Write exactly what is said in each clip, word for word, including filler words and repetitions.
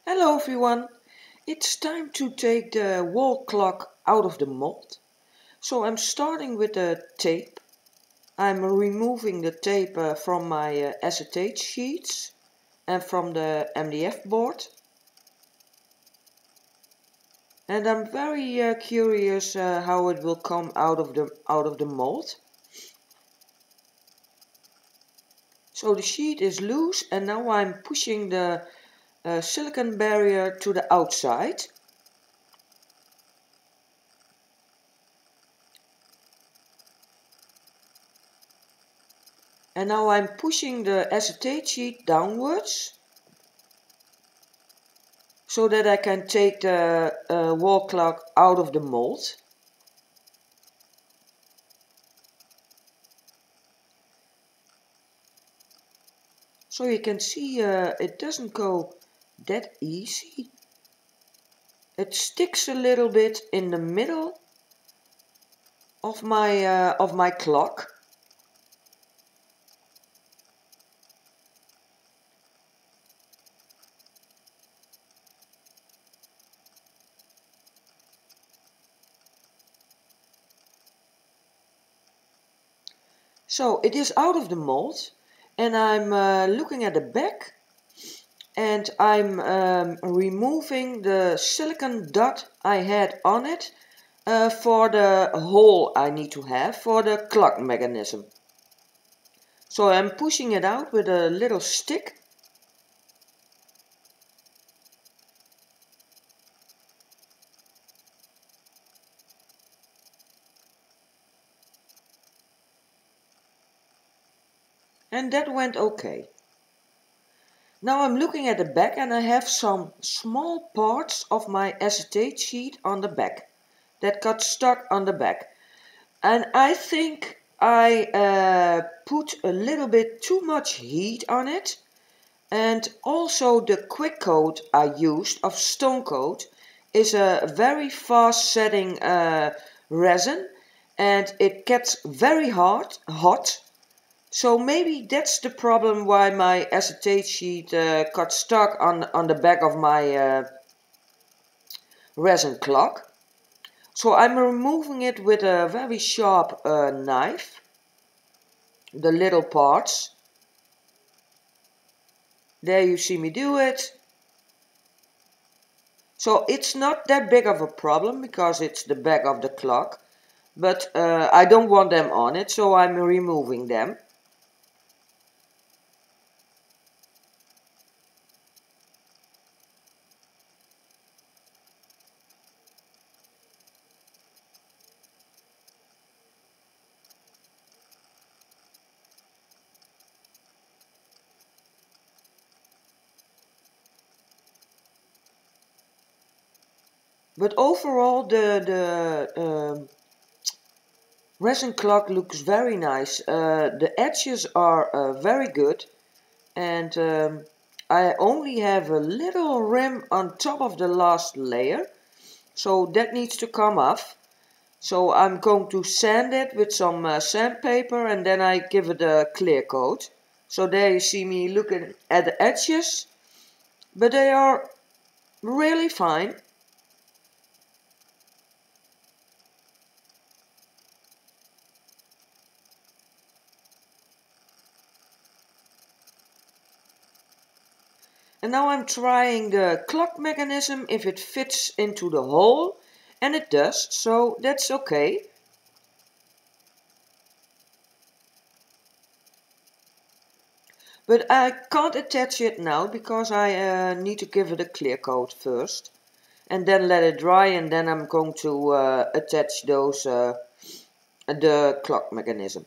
Hello everyone! It's time to take the wall clock out of the mold. So I'm starting with the tape. I'm removing the tape uh, from my uh, acetate sheets and from the M D F board. And I'm very uh, curious uh, how it will come out of the out of the mold. So the sheet is loose and now I'm pushing the uh, silicone barrier to the outside. And now I'm pushing the acetate sheet downwards so that I can take the uh, wall clock out of the mold. So you can see uh, it doesn't go that easy. It sticks a little bit in the middle of my uh, of my clock. So it is out of the mold and I'm uh, looking at the back and I'm um, removing the silicone dot I had on it uh, for the hole I need to have for the clock mechanism. So I'm pushing it out with a little stick. And that went okay. Now I'm looking at the back and I have some small parts of my acetate sheet on the back that got stuck on the back. And I think I uh, put a little bit too much heat on it. And also the quick coat I used of Stone Coat is a very fast setting uh, resin and it gets very hard, hot. So maybe that's the problem why my acetate sheet uh, got stuck on, on the back of my uh, resin clock. So I'm removing it with a very sharp uh, knife, the little parts. There you see me do it. So it's not that big of a problem because it's the back of the clock, but uh, I don't want them on it, so I'm removing them. But overall the, the um, resin clock looks very nice. Uh, the edges are uh, very good and um, I only have a little rim on top of the last layer, so that needs to come off. So I'm going to sand it with some uh, sandpaper and then I give it a clear coat. So there you see me looking at the edges, but they are really fine. And now I'm trying the clock mechanism if it fits into the hole, and it does, so that's okay. But I can't attach it now because I uh, need to give it a clear coat first. And then let it dry and then I'm going to uh, attach those, uh, the clock mechanism.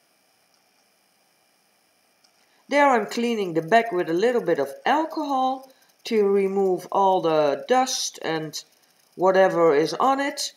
There I'm cleaning the back with a little bit of alcohol to remove all the dust and whatever is on it.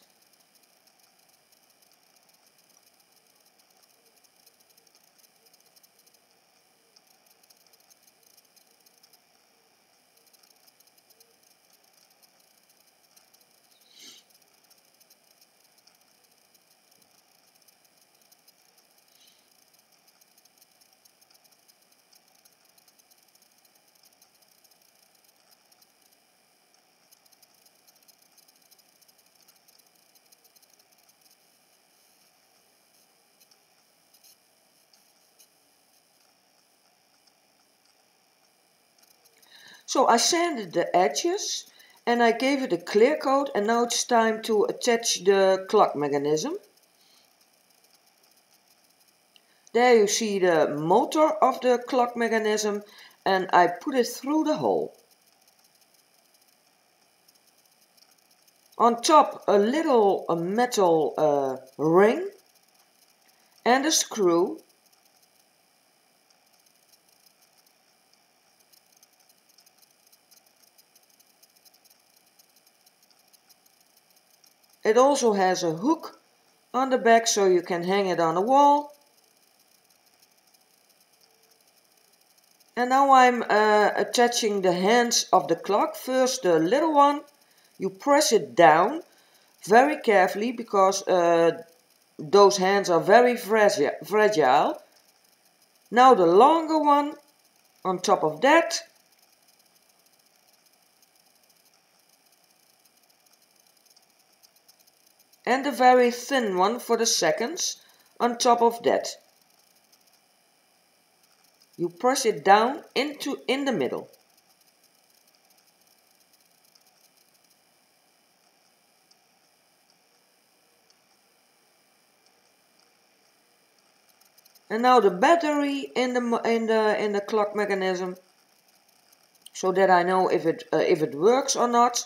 So I sanded the edges and I gave it a clear coat, and now it's time to attach the clock mechanism. There you see the motor of the clock mechanism, and I put it through the hole. On top a little a metal uh, ring and a screw. It also has a hook on the back so you can hang it on the wall. And now I'm uh, attaching the hands of the clock. First the little one, you press it down very carefully because uh, those hands are very fragile, fragile. Now the longer one on top of that. And the very thin one for the seconds on top of that. You press it down into in the middle. And now the battery in the in the in the clock mechanism, so that I know if it uh, if it works or not.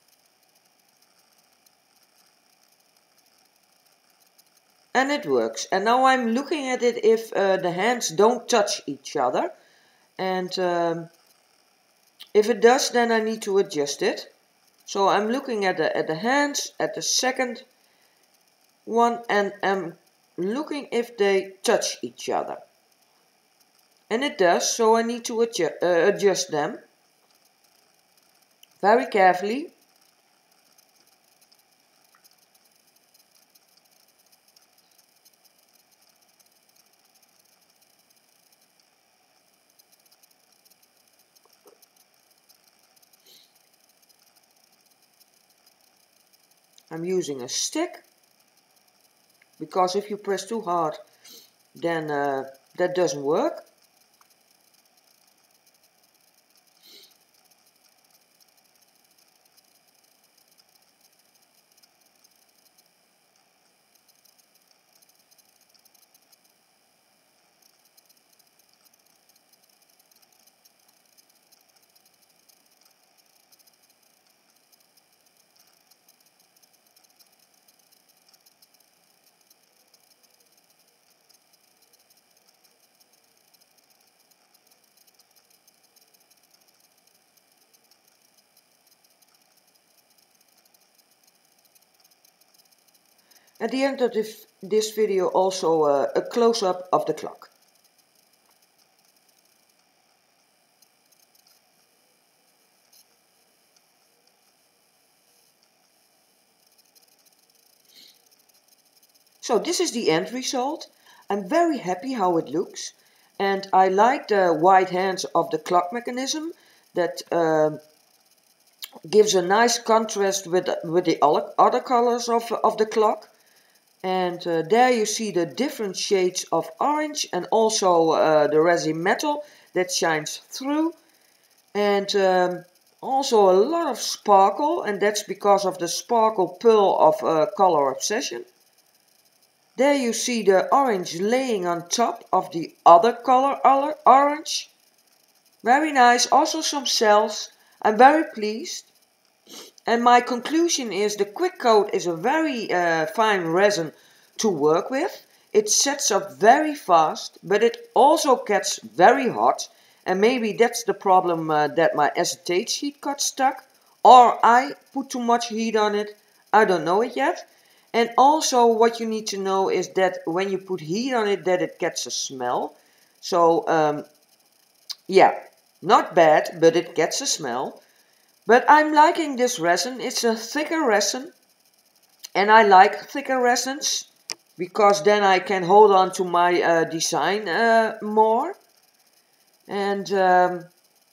And it works. And now I'm looking at it if uh, the hands don't touch each other. And um, if it does, then I need to adjust it. So I'm looking at the at the hands, at the second one, and I'm looking if they touch each other. And it does, so I need to adjust, uh, adjust them very carefully. I'm using a stick, because if you press too hard, then uh, that doesn't work. At the end of this, this video also uh, a close-up of the clock. So this is the end result. I'm very happy how it looks, and I like the white hands of the clock mechanism that uh, gives a nice contrast with, with the other colors of, of the clock. And uh, there you see the different shades of orange, and also uh, the resin metal that shines through. And um, also a lot of sparkle, and that's because of the sparkle pearl of uh, Color Obsession. There you see the orange laying on top of the other color orange. Very nice, also some cells. I'm very pleased. And my conclusion is the Quick Coat is a very uh, fine resin to work with. It sets up very fast, but it also gets very hot. And maybe that's the problem uh, that my acetate sheet got stuck. Or I put too much heat on it. I don't know it yet. And also what you need to know is that when you put heat on it, that it gets a smell. So um, yeah, not bad, but it gets a smell. But I'm liking this resin. It's a thicker resin, and I like thicker resins because then I can hold on to my uh, design uh, more. And um,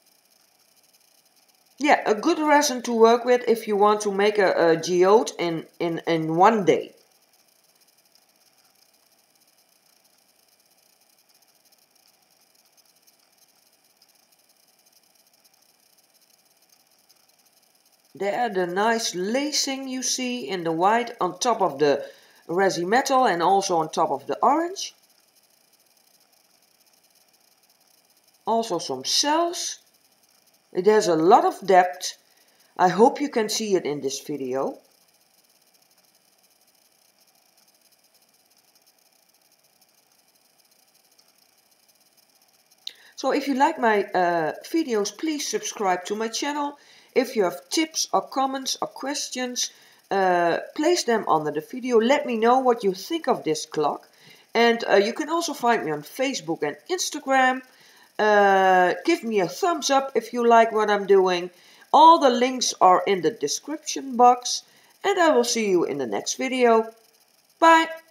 yeah, a good resin to work with if you want to make a, a geode in, in, in one day. There, the nice lacing you see in the white on top of the resi metal and also on top of the orange. Also some cells. It has a lot of depth. I hope you can see it in this video. So if you like my uh, videos, please subscribe to my channel. If you have tips or comments or questions, uh, place them under the video. Let me know what you think of this clock. And uh, you can also find me on Facebook and Instagram. Uh, give me a thumbs up if you like what I'm doing. All the links are in the description box. And I will see you in the next video. Bye!